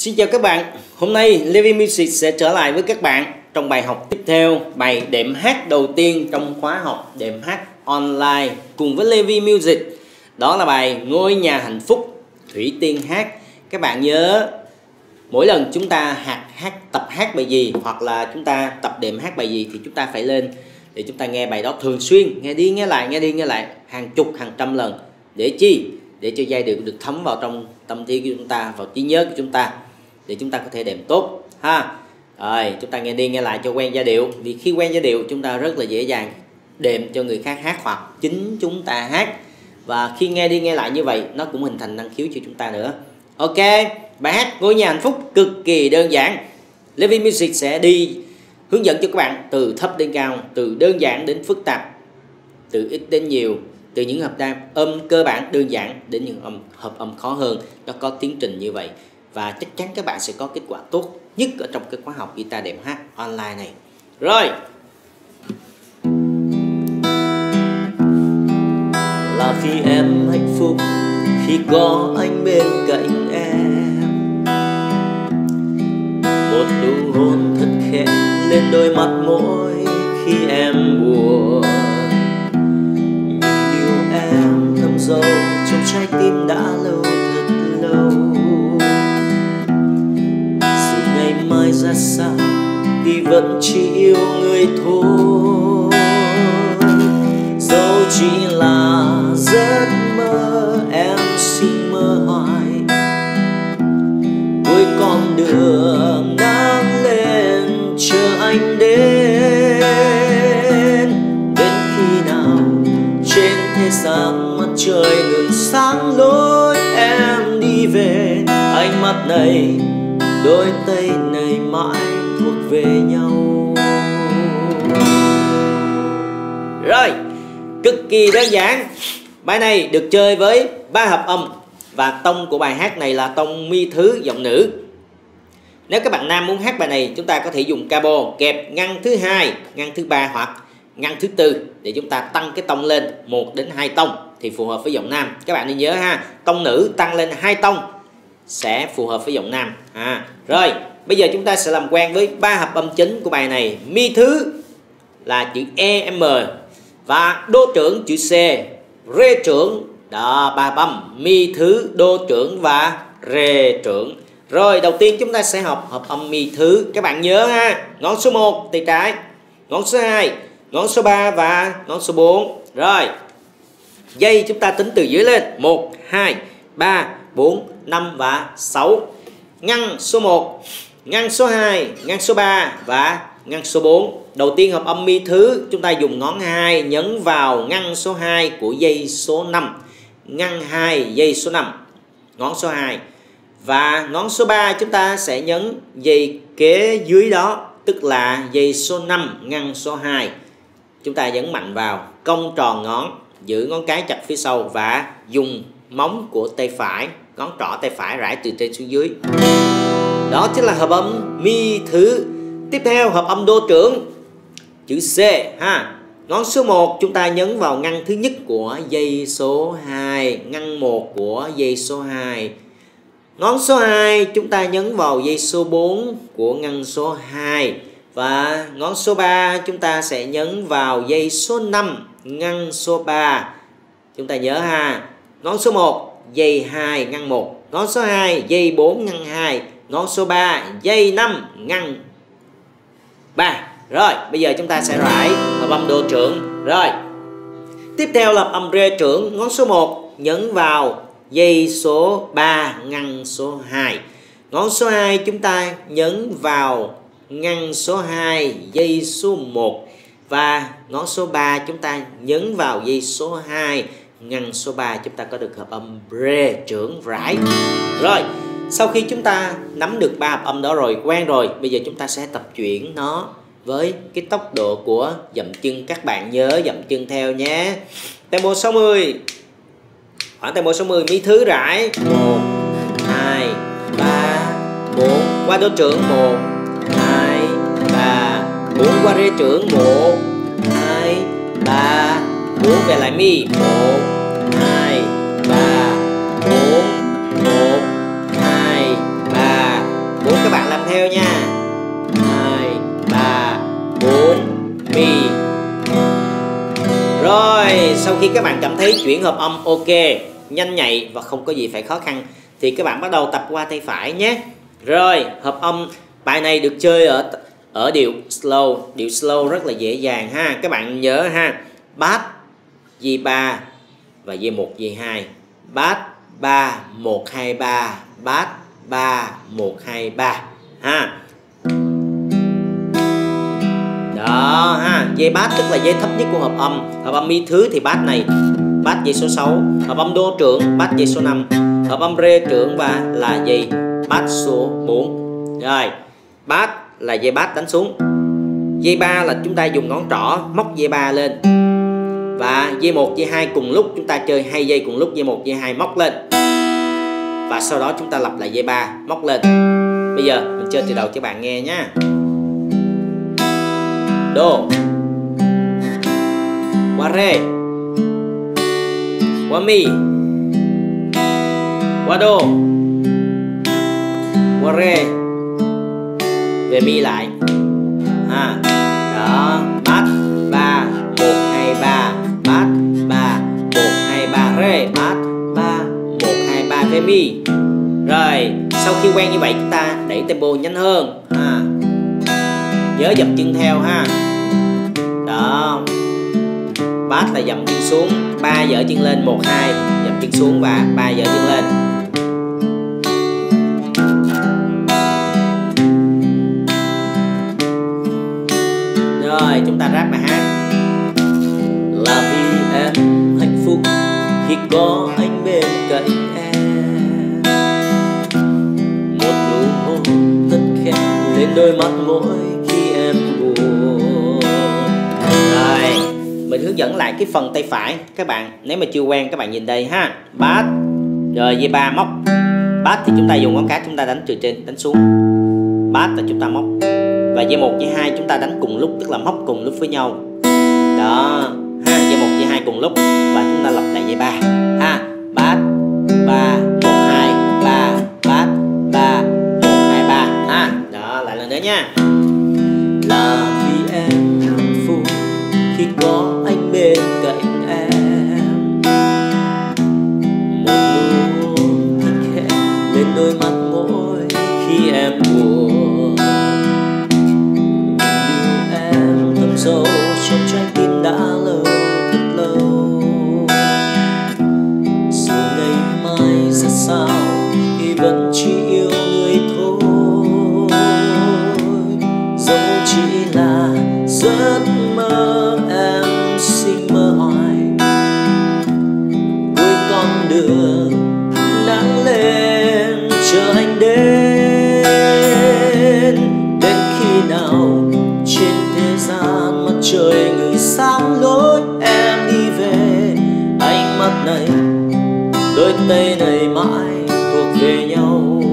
Xin chào các bạn, hôm nay Levi Music sẽ trở lại với các bạn trong bài học tiếp theo, bài đệm hát đầu tiên trong khóa học đệm hát online cùng với Levi Music. Đó là bài Ngôi Nhà Hạnh Phúc, Thủy Tiên hát. Các bạn nhớ mỗi lần chúng ta tập hát bài gì hoặc là chúng ta tập đệm hát bài gì thì chúng ta phải lên để chúng ta nghe bài đó thường xuyên, nghe đi nghe lại hàng chục hàng trăm lần. Để chi? Để cho giai điệu được thấm vào trong tâm trí của chúng ta, vào trí nhớ của chúng ta, để chúng ta có thể đệm tốt ha. Rồi chúng ta nghe đi nghe lại cho quen giai điệu, vì khi quen giai điệu chúng ta rất là dễ dàng đệm cho người khác hát hoặc chính chúng ta hát. Và khi nghe đi nghe lại như vậy nó cũng hình thành năng khiếu cho chúng ta nữa. Ok, bài hát Ngôi Nhà Hạnh Phúc cực kỳ đơn giản. Levi Music sẽ đi hướng dẫn cho các bạn từ thấp đến cao, từ đơn giản đến phức tạp, từ ít đến nhiều, từ những hợp âm cơ bản đơn giản đến những hợp âm khó hơn. Nó có tiến trình như vậy và chắc chắn các bạn sẽ có kết quả tốt nhất ở trong cái khóa học guitar đệm hát online này. Rồi, là khi em hạnh phúc, khi có anh bên cạnh em, một nụ hôn thật khẽ lên đôi mắt môi khi em buồn. Những điều em thầm sâu trong trái tim đã lâu thật lâu. Dù ngày mai ra sao thì vẫn chỉ yêu người thôi. Dẫu chỉ là giấc mơ em xin mơ hoài, cuối con đường nắng lên chờ anh đến. Đến khi nào trên thế gian mặt trời ngừng sáng lối em đi về, ánh mắt này đôi tay này mãi thuộc về nhau. Rồi, cực kỳ đơn giản. Bài này được chơi với 3 hợp âm và tông của bài hát này là tông mi thứ giọng nữ. Nếu các bạn nam muốn hát bài này, chúng ta có thể dùng cabo kẹp ngăn thứ 2, ngăn thứ 3 hoặc ngăn thứ 4 để chúng ta tăng cái tông lên 1 đến 2 tông thì phù hợp với giọng nam. Các bạn nên nhớ ha, tông nữ tăng lên 2 tông sẽ phù hợp với giọng nam. Rồi, bây giờ chúng ta sẽ làm quen với 3 hợp âm chính của bài này. Mi thứ là chữ E, M và đô trưởng chữ C, rê trưởng. Đó, 3 âm mi thứ, đô trưởng và rê trưởng. Rồi, đầu tiên chúng ta sẽ học hợp âm mi thứ. Các bạn nhớ ha, ngón số 1 tay trái, ngón số 2, ngón số 3 và ngón số 4. Rồi, dây chúng ta tính từ dưới lên 1, 2, 3, 4, 5 và 6. Ngăn số 1, ngăn số 2, ngăn số 3 và ngăn số 4. Đầu tiên hợp âm mi thứ, chúng ta dùng ngón 2 nhấn vào ngăn số 2 của dây số 5. Ngăn 2 dây số 5, ngón số 2. Và ngón số 3 chúng ta sẽ nhấn dây kế dưới đó, tức là dây số 5 ngăn số 2. Chúng ta nhấn mạnh vào, cong tròn ngón, giữ ngón cái chặt phía sau và dùng móng của tay phải, ngón trỏ tay phải rải từ trên xuống dưới. Đó chính là hợp âm mi thứ. Tiếp theo hợp âm đô trưởng chữ C ha. Ngón số 1 chúng ta nhấn vào ngăn thứ nhất của dây số 2, ngăn 1 của dây số 2. Ngón số 2 chúng ta nhấn vào dây số 4 của ngăn số 2. Và ngón số 3 chúng ta sẽ nhấn vào dây số 5 ngăn số 3. Chúng ta nhớ ha. Ngón số 1 dây 2 ngăn 1, ngón số 2 dây 4 ngăn 2, ngón số 3 dây 5 ngăn 3. Rồi, bây giờ chúng ta sẽ rải hợp âm đô trưởng. Rồi, tiếp theo là hợp âm rê trưởng. Ngón số 1 nhấn vào dây số 3 ngăn số 2. Ngón số 2 chúng ta nhấn vào ngăn số 2 dây số 1. Và ngón số 3 chúng ta nhấn vào dây số 2 ngăn số 3. Chúng ta có được hợp âm rê trưởng rải. Rồi, sau khi chúng ta nắm được 3 hợp âm đó rồi, quen rồi, bây giờ chúng ta sẽ tập chuyển nó với cái tốc độ của dậm chân. Các bạn nhớ dậm chân theo nhé. Tempo 60, khoảng tempo 60 mi thứ rải 1, 2, 3, 4 qua đô trưởng 1, 2, 3, 4 qua rê trưởng 1, 2, 3, 4 về lại mi 1, 2, 3, 4, 1, 2, 3, theo nha. 2, 3, 4 mi. Rồi sau khi các bạn cảm thấy chuyển hợp âm ok, nhanh nhạy và không có gì phải khó khăn thì các bạn bắt đầu tập qua tay phải nhé. Rồi hợp âm bài này được chơi ở điệu slow. Điệu slow rất là dễ dàng ha. Các bạn nhớ ha, bass G3 và G1 G2, bass 3 1 2 3, bass 3 1 2 3 ha. Đó ha, dây bass tức là dây thấp nhất của hợp âm. Hợp âm mi thứ thì bass này, bass dây số 6, hợp âm đô trưởng bass dây số 5, hợp âm rê trưởng và là dây bass số 4. Rồi, bass là dây bass đánh xuống. Dây 3 là chúng ta dùng ngón trỏ móc dây 3 lên. Và dây 1 dây 2 cùng lúc chúng ta chơi 2 dây cùng lúc, dây 1 dây 2 móc lên. Và sau đó chúng ta lặp lại dây 3 móc lên. Bây giờ mình chơi từ đầu cho bạn nghe nhé. Đô, qua rê, qua mi, qua đô, qua rê, về mi lại ha. Đó, bass 3 1 2 3, bass 3 1 2 3 rê, bass 3 1 2 3 về mi. Rồi sau khi quen như vậy chúng ta đẩy tempo nhanh hơn ha. Nhớ dậm chân theo ha. Đó, bass là dậm chân xuống, 3 dở chân lên, 1 2 dậm chân xuống và 3 dở chân lên. Rồi chúng ta rap bài hát. Là vì em hạnh phúc khi có anh bên cạnh em, một nụ hôn tất khẽ lên đôi mắt mỗi khi em buồn. Rồi mình hướng dẫn lại cái phần tay phải các bạn. Nếu mà chưa quen các bạn nhìn đây ha. Bass, rồi dây 3 móc. Bass thì chúng ta dùng ngón cái chúng ta đánh từ trên đánh xuống. Bass là chúng ta móc. Và dây 1 dây 2 chúng ta đánh cùng lúc, tức là móc cùng lúc với nhau. Đó ha, dây 1 dây 2 cùng lúc và chúng ta lặp lại dây 3 ha. Bass 3 1 2 3, bass 3 1 2 3 ha. Đó, lại lần nữa nha. Là vì em hạnh phúc khi có anh bên cạnh em, một nụ hôn thật khẽ lên đôi mắt mỗi khi em buồn. Điều em thầm sâu trong trái tim đã lâu thật lâu, dù ngày mai ra sao thì vẫn chỉ yêu người thôi. Dẫu chỉ là giấc mơ em xin mơ hoài, cuối con đường nắng lên chờ anh đến. Đến khi nào trên thế gian mặt trời người sáng lối em đi về, ánh mắt này đôi tay này mãi thuộc về nhau.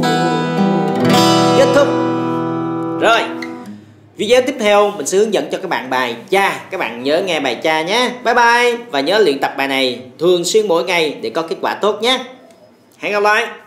Kết thúc. Rồi video tiếp theo mình sẽ hướng dẫn cho các bạn bài cha. Các bạn nhớ nghe bài cha nhé. Bye bye. Và nhớ luyện tập bài này thường xuyên mỗi ngày để có kết quả tốt nhé. Hẹn gặp lại.